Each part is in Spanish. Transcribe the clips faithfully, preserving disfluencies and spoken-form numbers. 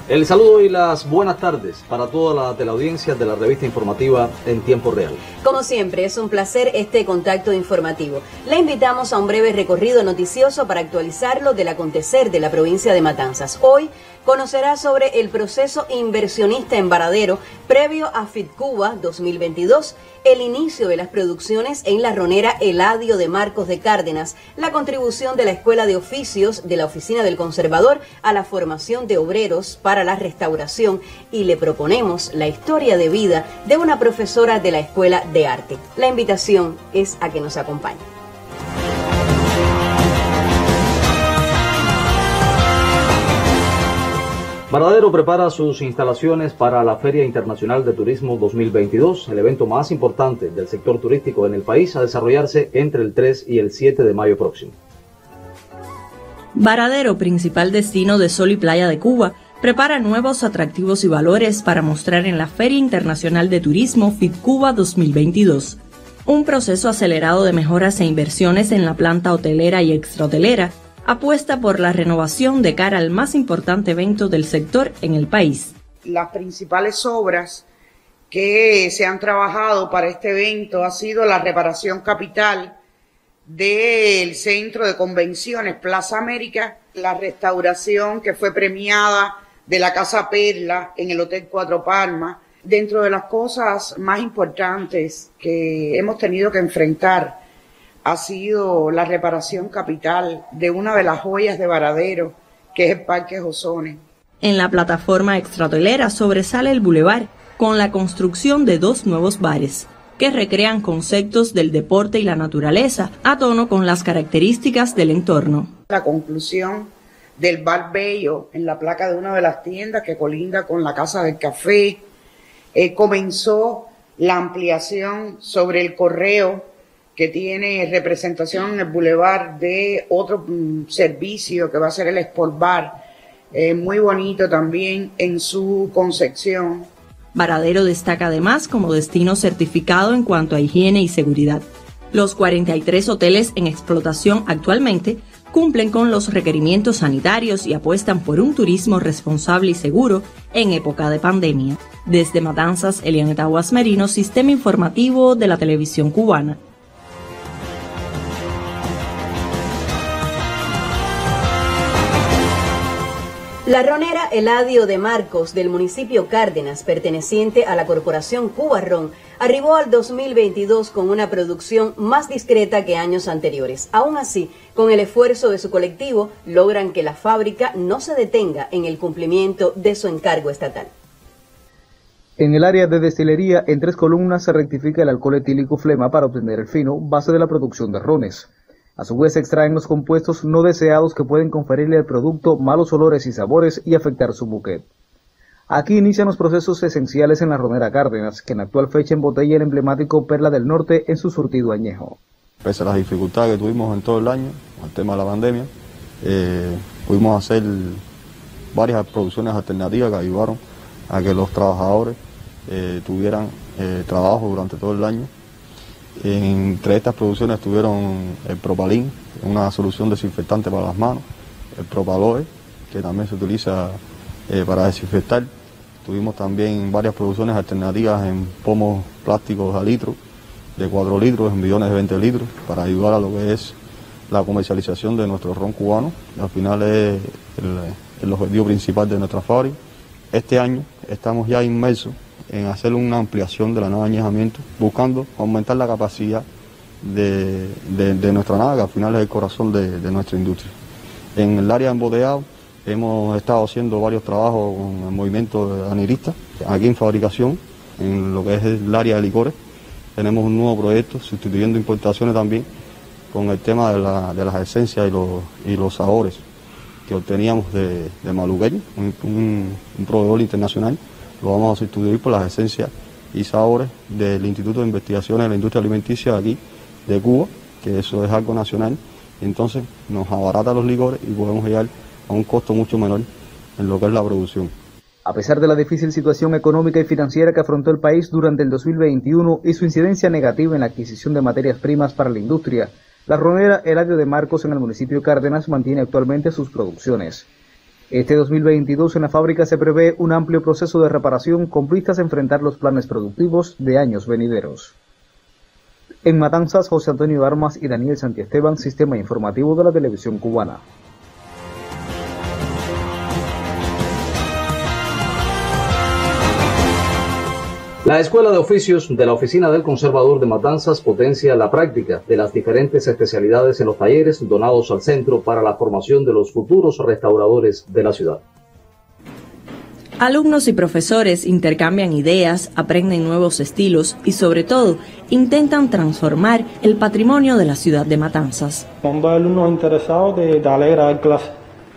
El saludo y las buenas tardes para toda la teleaudiencia de la revista informativa en tiempo real. Como siempre, es un placer este contacto informativo. Le invitamos a un breve recorrido noticioso para actualizarlo del acontecer de la provincia de Matanzas. Hoy conocerá sobre el proceso inversionista en Varadero previo a FITCUBA dos mil veintidós, el inicio de las producciones en la ronera Eladio de Marcos de Cárdenas, la contribución de la Escuela de Oficios de la Oficina del Conservador a la formación de obreros para la restauración, y le proponemos la historia de vida de una profesora de la Escuela de Arte. La invitación es a que nos acompañe. Varadero prepara sus instalaciones para la Feria Internacional de Turismo dos mil veintidós, el evento más importante del sector turístico en el país, a desarrollarse entre el tres y el siete de mayo próximo. Varadero, principal destino de sol y playa de Cuba, prepara nuevos atractivos y valores para mostrar en la Feria Internacional de Turismo FITCUBA dos mil veintidós. Un proceso acelerado de mejoras e inversiones en la planta hotelera y extrahotelera apuesta por la renovación de cara al más importante evento del sector en el país. Las principales obras que se han trabajado para este evento ha sido la reparación capital del Centro de Convenciones Plaza América, la restauración que fue premiada de la Casa Perla en el Hotel Cuatro Palmas. Dentro de las cosas más importantes que hemos tenido que enfrentar ha sido la reparación capital de una de las joyas de Varadero, que es el Parque Josones. En la plataforma extrahotelera sobresale el bulevar, con la construcción de dos nuevos bares, que recrean conceptos del deporte y la naturaleza, a tono con las características del entorno. La conclusión del Bar Bello en la placa de una de las tiendas que colinda con la Casa del Café. Eh, comenzó la ampliación sobre el Correo, que tiene representación en el bulevar de otro mm, servicio que va a ser el Sport Bar, eh, muy bonito también en su concepción. Varadero destaca además como destino certificado en cuanto a higiene y seguridad. Los cuarenta y tres hoteles en explotación actualmente cumplen con los requerimientos sanitarios y apuestan por un turismo responsable y seguro en época de pandemia. Desde Matanzas, Elianeta Aguas Merino, Sistema Informativo de la Televisión Cubana. La ronera Eladio de Marcos del municipio Cárdenas, perteneciente a la corporación Cuba Ron, arribó al dos mil veintidós con una producción más discreta que años anteriores. Aún así, con el esfuerzo de su colectivo, logran que la fábrica no se detenga en el cumplimiento de su encargo estatal. En el área de destilería, en tres columnas se rectifica el alcohol etílico flema para obtener el fino, base de la producción de rones. A su vez se extraen los compuestos no deseados que pueden conferirle al producto malos olores y sabores y afectar su bouquet. Aquí inician los procesos esenciales en la ronera Cárdenas, que en actual fecha embotella el emblemático Perla del Norte en su surtido añejo. Pese a las dificultades que tuvimos en todo el año, el tema de la pandemia, eh, pudimos hacer varias producciones alternativas que ayudaron a que los trabajadores eh, tuvieran eh, trabajo durante todo el año. Entre estas producciones tuvieron el Propalín, una solución desinfectante para las manos, el Propaloe, que también se utiliza eh, para desinfectar. Tuvimos también varias producciones alternativas en pomos plásticos a litro, de cuatro litros, en bidones de veinte litros, para ayudar a lo que es la comercialización de nuestro ron cubano. Al final es el, el objetivo principal de nuestra fábrica. Este año estamos ya inmersos en hacer una ampliación de la nave de añejamiento, buscando aumentar la capacidad de, de, de nuestra nave, que al final es el corazón de, de nuestra industria. En el área de embotellado hemos estado haciendo varios trabajos con el movimiento anirista, aquí en fabricación, en lo que es el área de licores. Tenemos un nuevo proyecto, sustituyendo importaciones también, con el tema de, la, de las esencias y los, y los sabores que obteníamos de, de Maluqueño, un, un, un proveedor internacional. Lo vamos a sustituir por las esencias y sabores del Instituto de Investigaciones de la Industria Alimenticia de aquí, de Cuba, que eso es algo nacional. Entonces nos abarata los licores y podemos llegar a un costo mucho menor en lo que es la producción. A pesar de la difícil situación económica y financiera que afrontó el país durante el dos mil veintiuno y su incidencia negativa en la adquisición de materias primas para la industria, la ronera Eladio de Marcos en el municipio de Cárdenas mantiene actualmente sus producciones. Este dos mil veintidós en la fábrica se prevé un amplio proceso de reparación con vistas a enfrentar los planes productivos de años venideros. En Matanzas, José Antonio Armas y Daniel Santiesteban, Sistema Informativo de la Televisión Cubana. La Escuela de Oficios de la Oficina del Conservador de Matanzas potencia la práctica de las diferentes especialidades en los talleres donados al centro para la formación de los futuros restauradores de la ciudad. Alumnos y profesores intercambian ideas, aprenden nuevos estilos y sobre todo intentan transformar el patrimonio de la ciudad de Matanzas. Son dos alumnos interesados de, de alegra dar clase.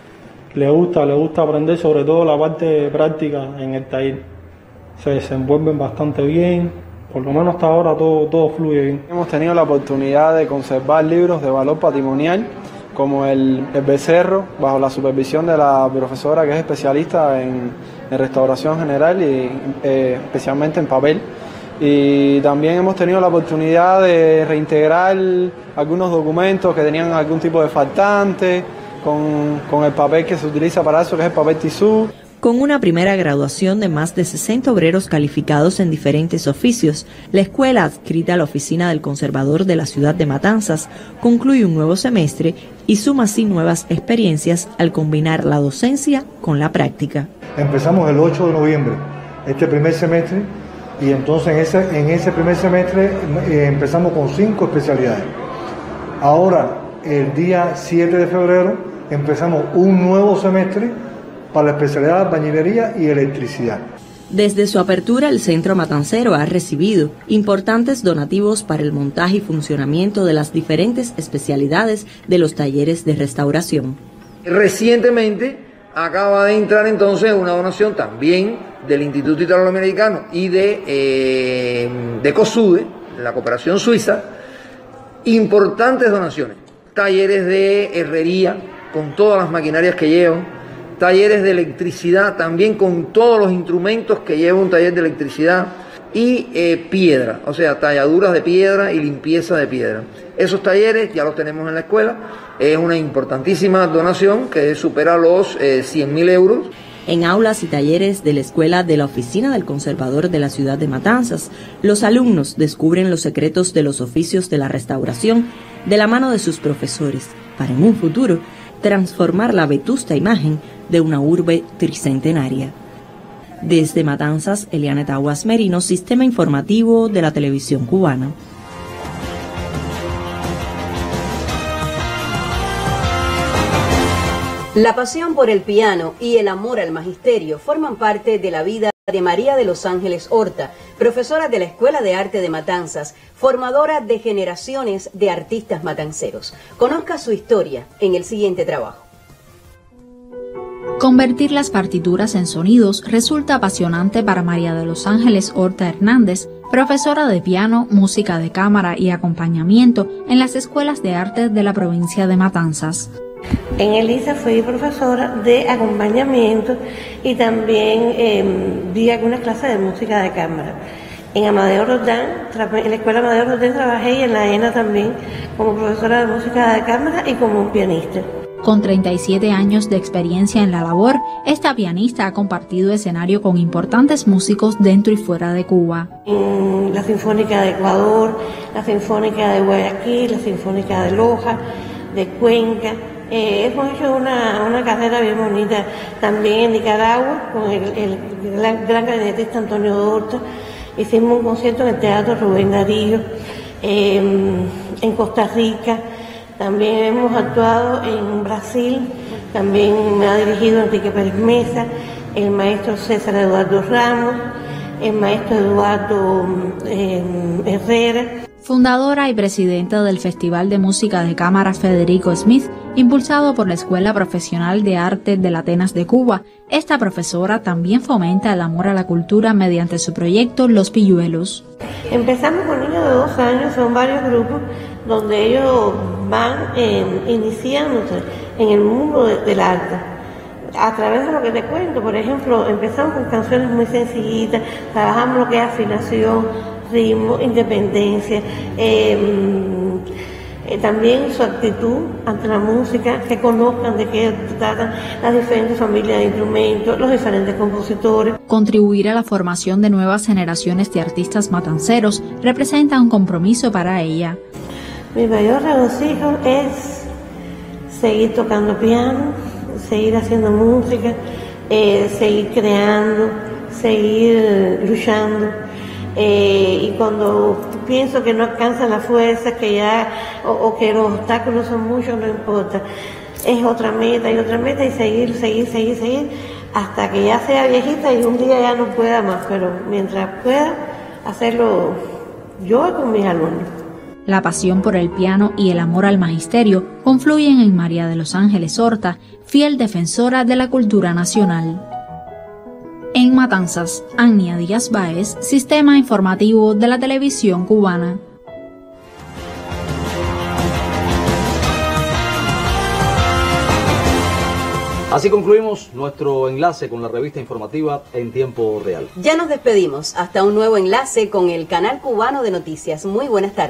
Le gusta, le gusta aprender sobre todo la parte práctica en el taller. Se desenvuelven bastante bien, por lo menos hasta ahora todo, todo fluye bien. Hemos tenido la oportunidad de conservar libros de valor patrimonial, como el, el Becerro, bajo la supervisión de la profesora que es especialista en, en restauración general y eh, especialmente en papel. Y también hemos tenido la oportunidad de reintegrar algunos documentos que tenían algún tipo de faltante, con, con el papel que se utiliza para eso, que es el papel tisú. Con una primera graduación de más de sesenta obreros calificados en diferentes oficios, la escuela, adscrita a la Oficina del Conservador de la ciudad de Matanzas, concluye un nuevo semestre y suma así nuevas experiencias al combinar la docencia con la práctica. Empezamos el ocho de noviembre, este primer semestre, y entonces en ese, en ese primer semestre eh, empezamos con cinco especialidades. Ahora, el día siete de febrero, empezamos un nuevo semestre para la especialidad de bañilería y electricidad. Desde su apertura, el Centro Matancero ha recibido importantes donativos para el montaje y funcionamiento de las diferentes especialidades de los talleres de restauración. Recientemente acaba de entrar entonces una donación también del Instituto Italoamericano y de, eh, de COSUDE, la cooperación suiza, importantes donaciones, talleres de herrería con todas las maquinarias que llevan, talleres de electricidad también con todos los instrumentos que lleva un taller de electricidad y eh, piedra, o sea, talladuras de piedra y limpieza de piedra. Esos talleres ya los tenemos en la escuela, es una importantísima donación que supera los eh, cien mil euros. En aulas y talleres de la escuela de la Oficina del Conservador de la ciudad de Matanzas, los alumnos descubren los secretos de los oficios de la restauración de la mano de sus profesores, para en un futuro transformar la vetusta imagen de una urbe tricentenaria. Desde Matanzas, Eliana Taguas Merino, Sistema Informativo de la Televisión Cubana. La pasión por el piano y el amor al magisterio forman parte de la vida de María de los Ángeles Horta, profesora de la Escuela de Arte de Matanzas, formadora de generaciones de artistas matanceros. Conozca su historia en el siguiente trabajo. Convertir las partituras en sonidos resulta apasionante para María de los Ángeles Horta Hernández, profesora de piano, música de cámara y acompañamiento en las escuelas de arte de la provincia de Matanzas. En el I C E fui profesora de acompañamiento y también eh, di algunas clases de música de cámara. En Amadeo Rodán, en la escuela Amadeo Rodán trabajé y en la E N A también como profesora de música de cámara y como un pianista. Con treinta y siete años de experiencia en la labor, esta pianista ha compartido escenario con importantes músicos dentro y fuera de Cuba. En la Sinfónica de Ecuador, la Sinfónica de Guayaquil, la Sinfónica de Loja, de Cuenca. Eh, hemos hecho una, una carrera bien bonita también en Nicaragua con el, el gran, gran clarinetista Antonio Dorta. Hicimos un concierto en el Teatro Rubén Darío, eh, en Costa Rica. También hemos actuado en Brasil, también me ha dirigido Enrique Pérez Mesa, el maestro César Eduardo Ramos, el maestro Eduardo eh, Herrera. Fundadora y presidenta del Festival de Música de Cámara Federico Smith, impulsado por la Escuela Profesional de Arte de la Atenas de Cuba, esta profesora también fomenta el amor a la cultura mediante su proyecto Los Pilluelos. Empezamos con niños de dos años, son varios grupos donde ellos van eh, iniciándose en el mundo de, del arte. A través de lo que te cuento, por ejemplo, empezamos con canciones muy sencillitas, trabajamos lo que es afinación, ritmo, independencia, eh, Eh, también su actitud ante la música, que conozcan de qué tratan las diferentes familias de instrumentos, los diferentes compositores. Contribuir a la formación de nuevas generaciones de artistas matanceros representa un compromiso para ella. Mi mayor regocijo es seguir tocando piano, seguir haciendo música, eh, seguir creando, seguir luchando. Eh, y cuando pienso que no alcanza la fuerza, que ya, o, o que los obstáculos son muchos, no importa. Es otra meta y otra meta y seguir, seguir, seguir, seguir, hasta que ya sea viejita y un día ya no pueda más, pero mientras pueda hacerlo yo con mis alumnos. La pasión por el piano y el amor al magisterio confluyen en María de los Ángeles Horta, fiel defensora de la cultura nacional. En Matanzas, Ania Díaz Báez, Sistema Informativo de la Televisión Cubana. Así concluimos nuestro enlace con la revista informativa en tiempo real. Ya nos despedimos. Hasta un nuevo enlace con el Canal Cubano de Noticias. Muy buenas tardes.